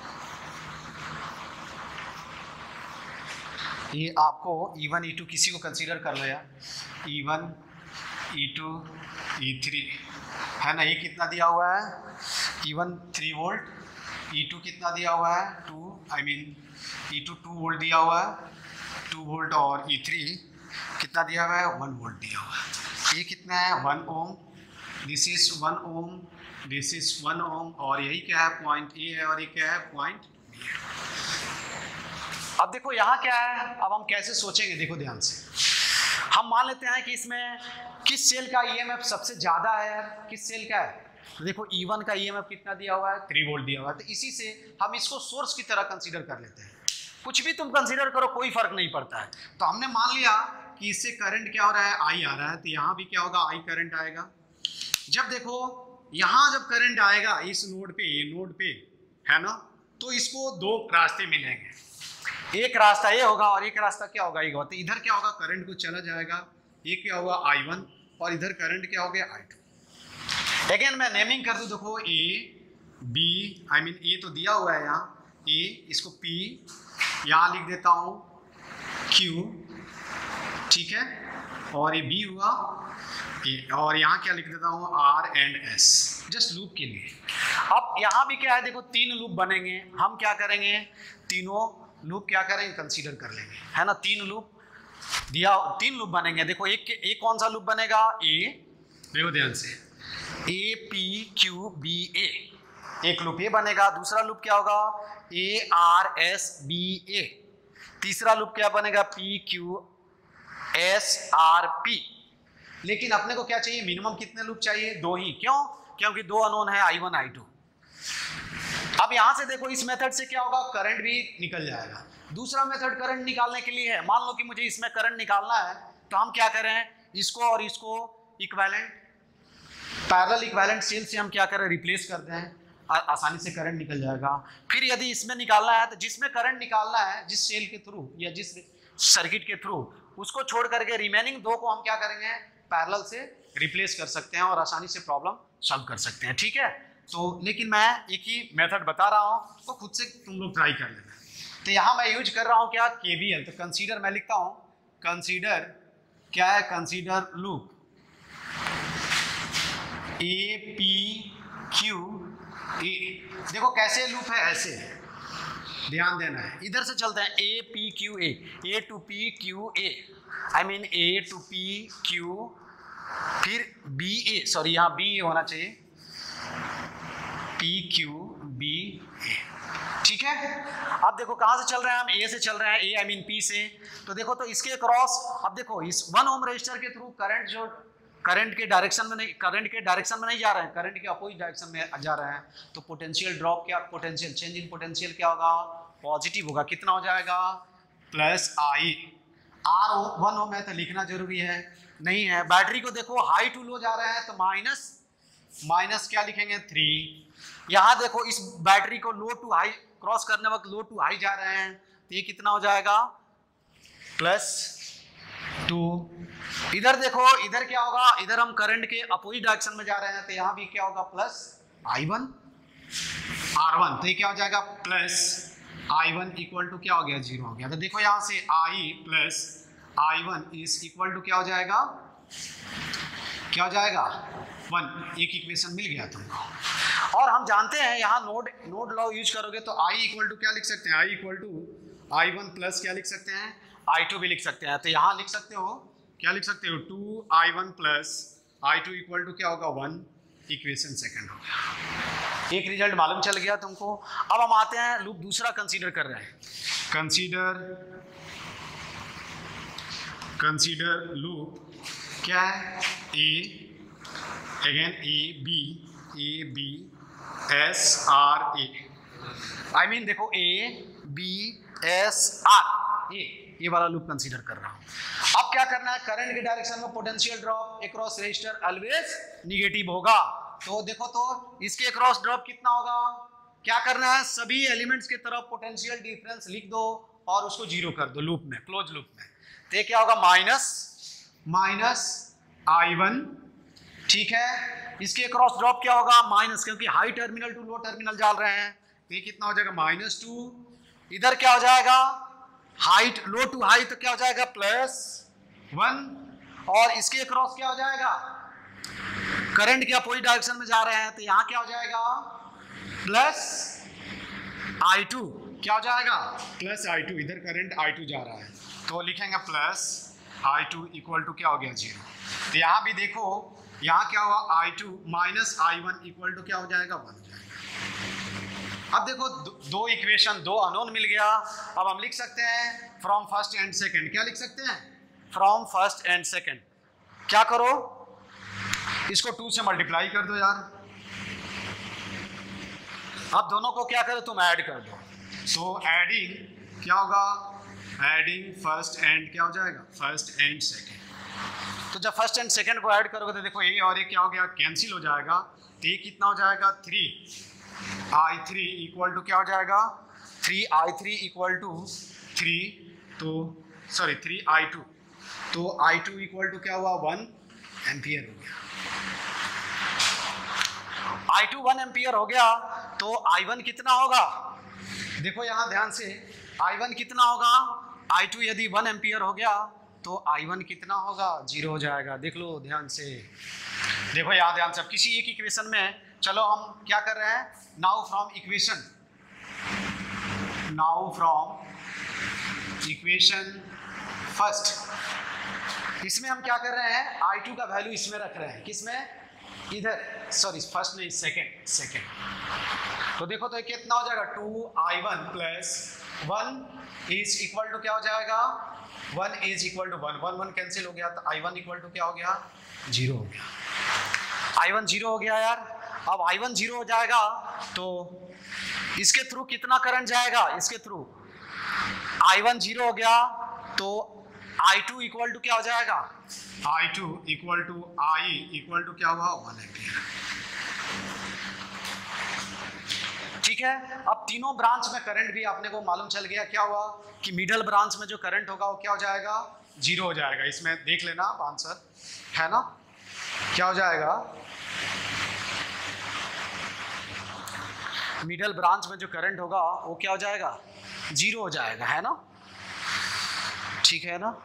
ये आपको E1 E2 किसी को कंसीडर कर लो यार, E1 E2 E3 है ना, ये कितना दिया हुआ है, E1 3 वोल्ट, E2 कितना दिया हुआ है, 2 आई मीन E2 2 वोल्ट दिया हुआ है, 2 वोल्ट, और E3 कितना दिया हुआ है, 1 वोल्ट दिया हुआ है। ये कितना है, 1 ohm, this is 1 ohm, this is 1 ohm, और यही क्या है, पॉइंट A है, और ये क्या है, पॉइंट B है। अब देखो यहाँ क्या है, अब हम कैसे सोचेंगे, देखो ध्यान से। हम मान लेते हैं कि इसमें किस सेल का EMF सबसे ज्यादा है यार, किस सेल का है, तो देखो E1 का EMF कितना दिया हुआ है, 3 वोल्ट दिया हुआ है। तो इसी से हम इसको सोर्स की तरह कंसीडर कर लेते हैं, कुछ भी तुम कंसीडर करो कोई फर्क नहीं पड़ता है। तो हमने मान लिया कि इससे करंट क्या हो रहा है, I आ रहा है, तो यहाँ भी क्या होगा, I करंट आएगा। जब देखो यहाँ जब करंट आएगा इस नोड पे, ये नोड पे है ना, तो इसको 2 रास्ते मिलेंगे, एक रास्ता ये होगा और एक रास्ता क्या होगा, ये होगा। तो इधर क्या होगा, करंट को चला जाएगा, ये क्या हुआ I1 और इधर करंट क्या हो गया I2। अगेन मैं नेमिंग कर दूं, देखो A B, I mean A तो दिया हुआ है यहाँ A, इसको P यहाँ लिख देता हूँ Q, ठीक है, और ये B हुआ A, और यहाँ क्या लिख देता हूँ R and S, just loop के लिए। अब यहाँ भी क्या है, देखो 3 लूप बनेंगे, हम क्या करेंगे, तीनों लूप क्या करेंगे, कंसीडर कर लेंगे, है ना। 3 लूप दिया, 3 लूप बनेंगे। देखो एक कौन सा लूप बनेगा, A, देखो ध्यान से, A P Q B A, एक लूप ये बनेगा। दूसरा लूप क्या होगा, A R S B A। तीसरा लूप क्या बनेगा, P Q S R P। लेकिन अपने को क्या चाहिए, मिनिमम कितने लूप चाहिए, 2 ही। क्यों, क्योंकि 2 अननोन है I1 I2। अब यहां से देखो इस मेथड से क्या होगा, करंट भी निकल जाएगा। दूसरा मेथड करंट निकालने के लिए है, मान लो कि मुझे इसमें करंट निकालना है, तो हम क्या करें, इसको और इसको इक्विवेलेंट, पैरेलल इक्विवेलेंट सेल से हम क्या करें, रिप्लेस कर दें, आसानी से करंट निकल जाएगा। फिर यदि इसमें निकालना है तो जिसमें करंट निकालना है, जिस सेल के थ्रू या जिस सर्किट के थ्रू, उसको छोड़ करके रिमेनिंग 2 को हम क्या करेंगे, पैरेलल से रिप्लेस कर सकते हैं और आसानी से प्रॉब्लम सॉल्व कर सकते हैं, ठीक है। तो लेकिन मैं एक ही मेथड बता रहा हूं, तो खुद से तुम लोग ट्राई कर लेना। तो यहां मैं यूज कर रहा हूं क्या, KVL। तो कंसीडर मैं लिखता हूं, कंसीडर क्या है, consider loop A P Q A। देखो कैसे लूप है, ऐसे ध्यान देना है, इधर से चलते हैं, A P Q A, A to P Q A, I mean A to P Q, फिर B A, सॉरी यहाँ B A होना चाहिए, P Q B A, ठीक है। अब देखो कहाँ से चल रहे हैं हम, A से चल रहे हैं, A आई मीन P से। तो देखो तो इसके क्रॉस, अब देखो इस 1 ओम रजिस्टर के थ्रू करंट जो करंट के डायरेक्शन में नहीं, करंट के डायरेक्शन में नहीं जा रहे हैं, करंट के अपोजिट डायरेक्शन में जा रहे हैं। तो पोटेंशियल ड्रॉप क्या, पोटेंशियल चेंज इन पोटेंशियल क्या होगा, पॉजिटिव होगा। कितना हो जाएगा, प्लस I। R 1 ओम है तो लिखना जरूरी है नहीं है। बैटरी को देखो हाई टू लो जा रहे हैं, तो माइनस क्या लिखेंगे, 3। यहाँ देखो इस बैटरी को लो टू हाई क्रॉस करने वक्त लो टू हाई जा रहे हैं, तो ये कितना हो जाएगा, +2। इधर देखो, इधर क्या होगा, इधर हम करंट के अपोजिट डायरेक्शन में जा रहे हैं, तो यहाँ भी क्या होगा, प्लस I1 R1, तो ये क्या हो जाएगा, प्लस I1 इक्वल टू क्या हो गया, 0 हो गया। तो देखो यहाँ से I plus I1 is equal to क्या हो जाएगा, क्या हो जाएगा, 1। एक इक्वेशन मिल गया तुमको। और हम जानते हैं यहाँ नोड लॉ यूज करोगे तो I इक्वल टू क्या लिख सकते हैं, I equal to I1 plus क्या लिख सकते हैं, I2 भी लिख सकते हैं। तो यहाँ लिख सकते हो, क्या लिख सकते हो, 2I1 plus I2 equal to क्या होगा, 1। इक्वेशन सेकंड हो गया, एक रिजल्ट मालूम चल गया तुमको। अब हम आते हैं लूप दूसरा कंसीडर कर रहे हैं, कंसीडर लूप क्या है, A again A B S R A, I mean देखो A B S R A, ये वाला लूप कंसीडर कर रहा हूं। अब क्या करना है, करंट के डायरेक्शन में potential drop across resistor always negative होगा। तो देखो तो इसके अक्रॉस ड्रॉप कितना होगा, क्या करना है, सभी एलिमेंट्स के तरफ पोटेंशियल डिफरेंस लिख दो और उसको 0 कर दो लूप में, क्लोज लूप में। तो ये क्या होगा, माइनस I1, ठीक है। इसके अक्रॉस ड्रॉप क्या होगा, माइनस, क्योंकि high terminal to low terminal डाल रहे हैं, तो ये कितना हो जाएगा, -2। इधर क्या हो जाएगा, हाइट लो टू हाई, तो क्या हो जाएगा, +1। और इसके अक्रॉस क्या हो जाएगा, करंट के अपोजिट डायरेक्शन में जा रहे हैं, तो यहां क्या हो जाएगा, +I2, क्या हो जाएगा, +I2। इधर करंट I2 जा रहा है, तो लिखेंगे +I2 इक्वल टू क्या हो गया, 0। तो यहां भी देखो, यहां क्या हुआ, I2 minus I1 equal to क्या हो जाएगा, 1 हो जाएगा। अब देखो दो इक्वेशन, 2 अननोन मिल गया। अब हम लिख सकते हैं फ्रॉम फर्स्ट एंड सेकंड, क्या लिख सकते हैं, फ्रॉम फर्स्ट एंड सेकंड। क्या करो, इसको 2 से मल्टीप्लाई कर दो यार। अब दोनों को क्या करो, तुम ऐड कर दो। सो एडिंग क्या होगा, एडिंग फर्स्ट एंड क्या हो जाएगा, फर्स्ट एंड सेकंड। तो जब फर्स्ट एंड सेकंड को ऐड करोगे तो देखो ये और ये क्या हो गया, कैंसिल हो जाएगा। तो ये कितना हो जाएगा, 3I3 इक्वल टू क्या हो जाएगा, 3I3 इक्वल टू 3, तो सॉरी 3I2, तो I2 इक्वल टू क्या हुआ 1 एम्पियर हो गया। I2 1 एम्पियर हो गया तो I1 कितना होगा, देखो यहां ध्यान से, I1 कितना होगा, I2 यदि 1 एम्पियर हो गया तो I1 कितना होगा, 0 हो जाएगा। देख लो ध्यान से, देखो यहाँ ध्यान से, किसी एक इक्वेशन में, चलो हम क्या कर रहे हैं, नाउ फ्रॉम इक्वेशन फर्स्ट, इसमें हम क्या कर रहे हैं, I2 का वैल्यू इसमें रख रहे हैं, किसमें, इधर, सॉरी फर्स्ट नहीं, सेकेंड। तो देखो तो कितना हो जाएगा, 2I1 plus 1 is equal to क्या हो जाएगा, 1 इज इक्वल टू 1 कैंसिल हो गया, तो I1 इक्वल टू क्या हो गया, 0 हो गया। I1 0 हो गया यार। अब I1 0 हो जाएगा तो इसके थ्रू कितना करंट जाएगा, इसके थ्रू I1 0 हो गया तो I2 इक्वल टू क्या हो जाएगा, I2 इक्वल टू क्या हुआ, 1 एम्पियर। ठीक है, अब तीनों ब्रांच में करंट भी आपने को मालूम चल गया, क्या हुआ कि मिडल ब्रांच में जो करंट होगा वो क्या हो जाएगा, 0 हो जाएगा। इसमें देख लेना आप आंसर, है ना, क्या हो जाएगा, मिडल ब्रांच में जो करंट होगा वो क्या हो जाएगा, 0 हो जाएगा, है ना, ठीक है ना।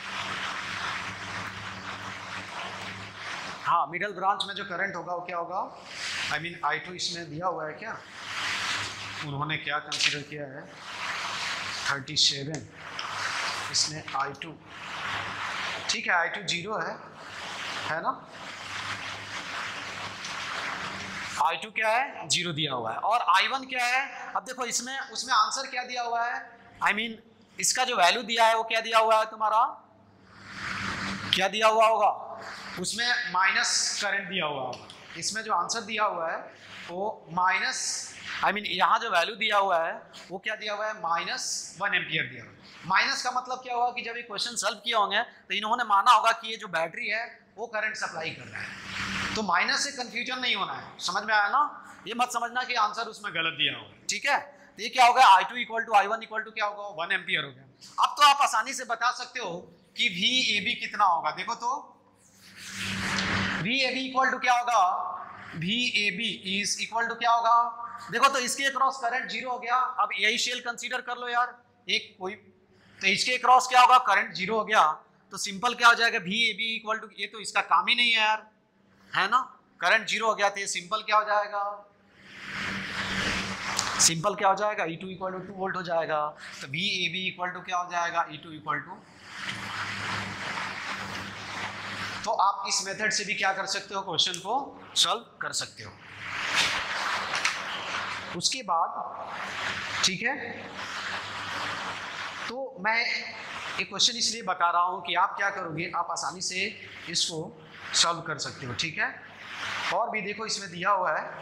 हाँ, मिडल ब्रांच में जो करंट होगा वो क्या होगा, I mean I2 इसमें दिया हुआ है क्या, उन्होंने क्या कंसीडर किया है, 37, इसमें I2, ठीक है, I2 0 है ना, I2 क्या है, 0 दिया हुआ है, और I1 क्या है। अब देखो इसमें, उसमें आंसर क्या दिया हुआ है, I mean इसका जो वैल्यू दिया है वो क्या दिया हुआ है तुम्हारा, क्या दिया हुआ होगा, उसमें माइनस करंट दिया हुआ होगा। इसमें जो आंसर दिया हुआ है वो माइनस, I mean यहाँ जो वैल्यू दिया हुआ है वो क्या दिया हुआ है, -1 एम्पियर दिया हुआ है। माइनस का मतलब क्या होगा कि जब ये क्वेश्चन सॉल्व किए होंगे तो इन्होंने माना होगा कि ये जो बैटरी है वो करंट सप्लाई कर रहा है, तो माइनस से कंफ्यूजन नहीं होना है, समझ में आया ना। ये मत समझना कि आंसर उसमें गलत दिया होगा, ठीक है। तो ये क्या होगा, I2 equal to I1 equal to क्या होगा, 1 एम्पियर हो गया। अब तो आप आसानी से बता सकते हो कि VAB कितना होगा, देखो तो VAB इक्वल टू क्या होगा, VAB इज इक्वल टू क्या होगा, देखो तो इसके क्रॉस करंट 0 हो गया। अब यही शेल कंसीडर कर लो यार, एक कोई, तो इसके क्रॉस क्या होगा, करंट 0 हो गया, तो सिंपल क्या हो जाएगा, VAB इक्वल टू, ये तो इसका काम ही नहीं है यार, है ना, करंट 0 हो गया, तो ये सिंपल क्या हो जाएगा, सिंपल क्या हो जाएगा, E2 इक्वल टू 2 वोल्ट हो जाएगा। तो VAB इक्वल टू क्या हो जाएगा, E2 इक्वल टू। तो आप इस मेथड से भी क्या कर सकते हो, क्वेश्चन को सॉल्व कर सकते हो। उसके बाद ठीक है, तो मैं एक क्वेश्चन इसलिए बता रहा हूं कि आप क्या करोगे, आप आसानी से इसको सॉल्व कर सकते हो, ठीक है। और भी देखो इसमें दिया हुआ है,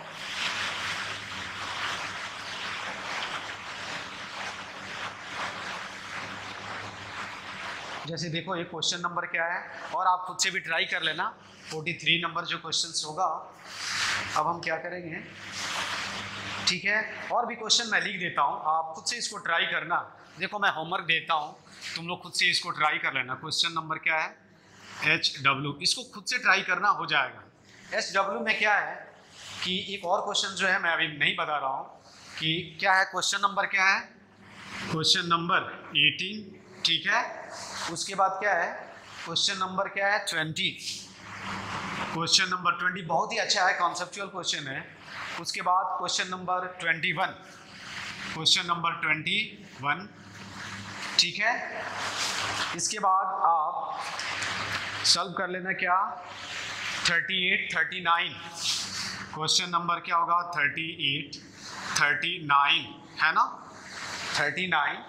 जैसे देखो ये क्वेश्चन नंबर क्या है, और आप खुद से भी ट्राई कर लेना, 43 नंबर जो क्वेश्चन होगा। अब हम क्या करेंगे, ठीक है, और भी क्वेश्चन मैं लिख देता हूँ, आप खुद से इसको ट्राई करना। देखो मैं होमवर्क देता हूँ, तुम लोग खुद से इसको ट्राई कर लेना। क्वेश्चन नंबर क्या है, HW, इसको खुद से ट्राई करना, हो जाएगा। HW में क्या है कि एक और क्वेश्चन जो है मैं अभी नहीं बता रहा हूँ कि क्या है, क्वेश्चन नंबर क्या है, क्वेश्चन नंबर 18, ठीक है। उसके बाद क्या है, क्वेश्चन नंबर क्या है, 20, क्वेश्चन नंबर 20 बहुत ही अच्छा है, कॉन्सेप्चुअल क्वेश्चन है। उसके बाद क्वेश्चन नंबर 21, क्वेश्चन नंबर 21, ठीक है। इसके बाद आप सॉल्व कर लेना क्या, 38, 39, क्वेश्चन नंबर क्या होगा, 38, 39, है ना, 39।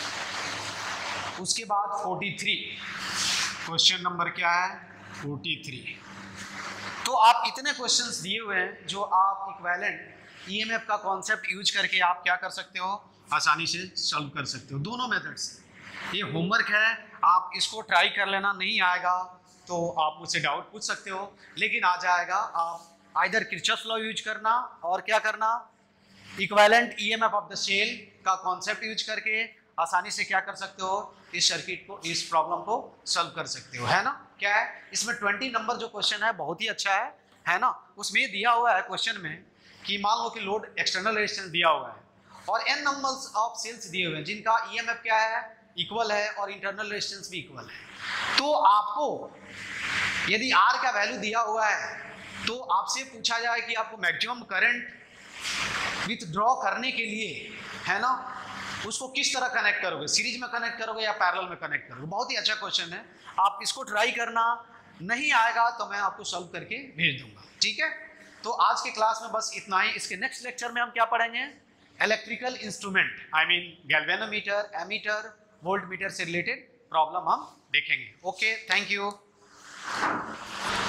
उसके बाद 43, क्वेश्चन नंबर क्या है, 43। तो आप इतने क्वेश्चंस दिए हुए हैं जो आप इक्विवेलेंट ईएमएफ का कॉन्सेप्ट यूज करके आप क्या कर सकते हो, आसानी से सॉल्व कर सकते हो, दोनों मेथड से। ये होमवर्क है, आप इसको ट्राई कर लेना, नहीं आएगा तो आप मुझसे डाउट पूछ सकते हो, लेकिन आ जाएगा। आप आइदर किरचॉफ लॉ यूज करना और क्या करना, equivalent EMF of the cell का कॉन्सेप्ट यूज करके आसानी से क्या कर सकते हो, इस सर्किट को, इस प्रॉब्लम को सॉल्व कर सकते हो, है ना। क्या है इसमें 20 नंबर जो क्वेश्चन है बहुत ही अच्छा है ना। उसमें दिया हुआ है क्वेश्चन में कि मान लो कि लोड एक्सटर्नल रेजिस्टेंस दिया हुआ है और n नंबर्स ऑफ सेल्स दिए हुए हैं जिनका EMF क्या है, इक्वल है, और इंटरनल रेजिस्टेंस भी इक्वल है। तो आपको यदि R का वैल्यू दिया हुआ है तो आपसे पूछा जाए कि आपको मैक्सिमम करंट विथड्रॉ करने के लिए, है ना, उसको किस तरह कनेक्ट करोगे, सीरीज में कनेक्ट करोगे या पैरेलल में कनेक्ट करोगे। बहुत ही अच्छा क्वेश्चन है, आप इसको ट्राई करना। नहीं आएगा तो मैं आपको सॉल्व करके भेज दूंगा, ठीक है। तो आज के क्लास में बस इतना ही। इसके नेक्स्ट लेक्चर में हम क्या पढ़ेंगे, electrical instrument, I mean galvanometer, ammeter, voltmeter से रिलेटेड प्रॉब्लम हम देखेंगे। Okay, thank you.